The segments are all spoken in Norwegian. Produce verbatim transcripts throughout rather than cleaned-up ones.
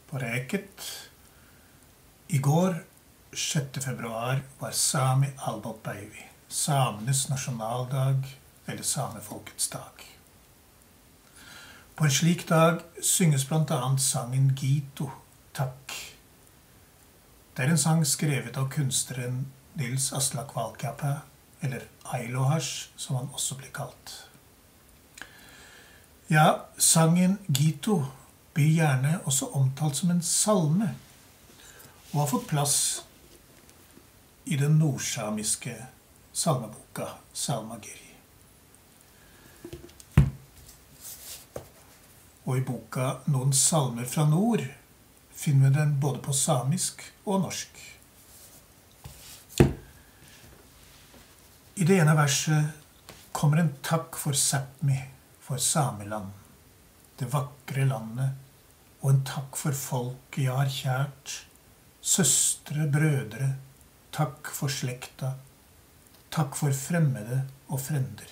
på Reket. I går, sjette februar, var Sami Albopäivi, samenes nasjonaldag eller samefolkets dag. På en slik dag synges blant annet sangen Gito, takk. Det er en sang skrevet av kunstneren Nils Aslak Valkeapää, eller Ailohas, som han også blir kalt. Ja, sangen Gito blir gjerne også omtalt som en salme, og har fått plass i den nordsamiske salmeboka Salmagiri. Og i boka Noen salmer fra nord finner vi den både på samisk og norsk. I det ene verset kommer en takk for Sápmi, for sameland, det vakre landet, og en takk for folk jeg har kjært, søstre, brødre, takk for slekta, takk for fremmede og frender.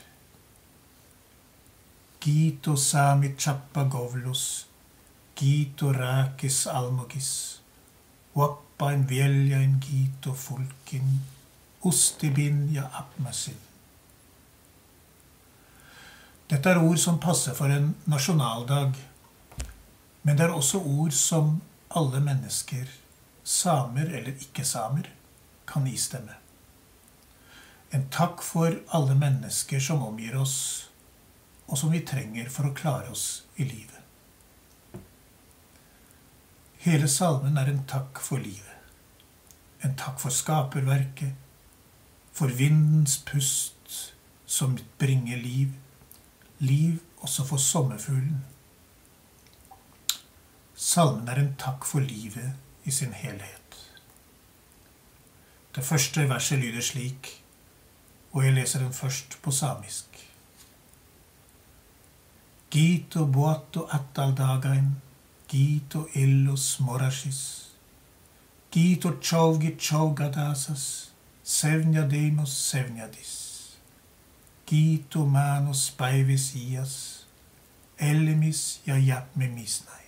Gito sami chappa govlos, gito räkis almogis, wappain veljain gito folkin, ostibin ja apmasin. Dette er ord som passer for en nasjonaldag, men det er også ord som alle mennesker, samer eller ikke-samer, kan istemme. En takk for alle mennesker som omgir oss, og som vi trenger for å klare oss i livet. Hele salmen er en takk for livet, en takk for skaperverket, for vindens pust som bringer liv, liv også for sommerfuglen. Salmen er en takk for livet i sin helhet. Det første verset lyder slik, og jeg leser den først på samisk. Gito boato ataldagain, gito illos morashis, gito tjovgi tjovgadasas, sevnja demos sevnjadis, gito manos päivis ias, ellemis ja japme misnai.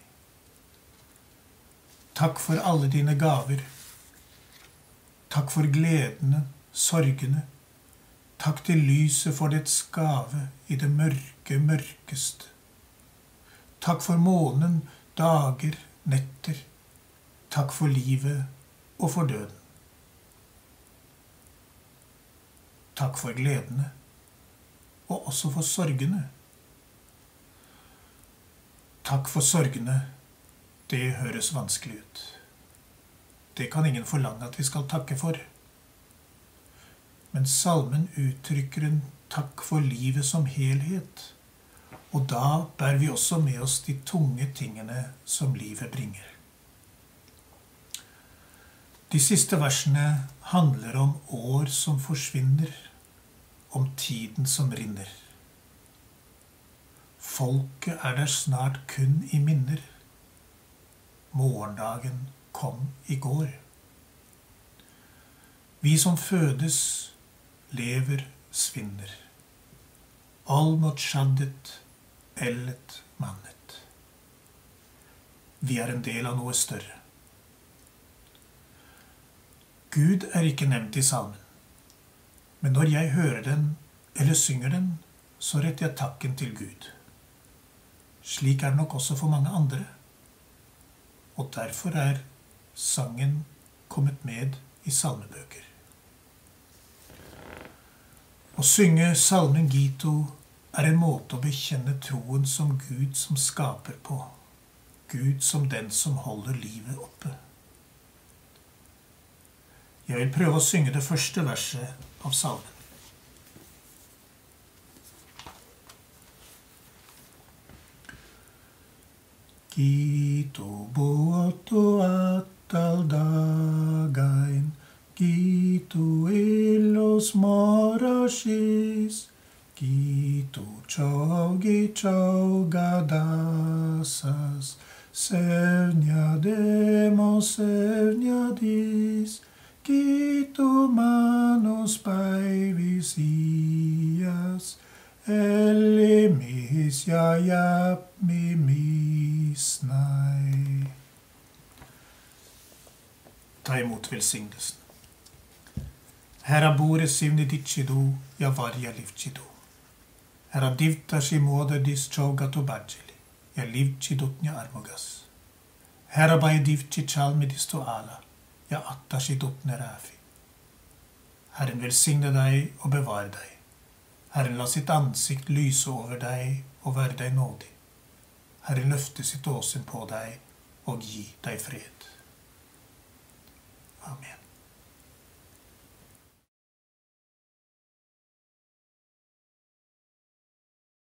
Takk for alle dine gaver. Takk for gledene, sorgene. Takk til lyset for dets gave i det mørke, mørkeste. Takk for månen, dager, netter. Takk for livet og for døden. Takk for gledene, og også for sorgene. Takk for sorgene, det høres vanskelig ut. Det kan ingen forlange at vi skal takke for. Men salmen uttrykker en takk for livet som helhet, og da bærer vi også med oss de tunge tingene som livet bringer. De siste versene handler om år som forsvinner, om tiden som rinner. Folket er der snart kun i minner. Morgendagen kom i går. Vi som fødes, lever, svinner. Almot skjaddet, ellet, mannet. Vi er en del av noe større. Gud er ikke nevnt i salmen, men når jeg hører den eller synger den, så retter jeg takken til Gud. Slik er det nok også for mange andre. Og derfor er sangen kommet med i salmebøker. Å synge salmen Gito er en måte å bekjenne troen som Gud som skaper på. Gud som den som holder livet oppe. Jeg vil prøve å synge det første verset av salmen. Gito boato ataldagain, gito illos morashis, gito tjovgi tjovgadasas, sevnjademos sevnjadis, gito manos päivis ias, ellemis ja japmi misnai. Ta imot velsignelsen. Herra bore sivni dicidu, ja varja livcidu. Herra divtashi moderdis chogato badjeli, ja livcidutnia armogas. Herra bai divci chalmidis to ala, ja attashi dutne rafi. Herren velsigne deg og bevare deg. Herren la sitt ansikt lyse over deg og være deg nådig. Herren løfte sitt åsyn på deg og gi deg fred. Amen.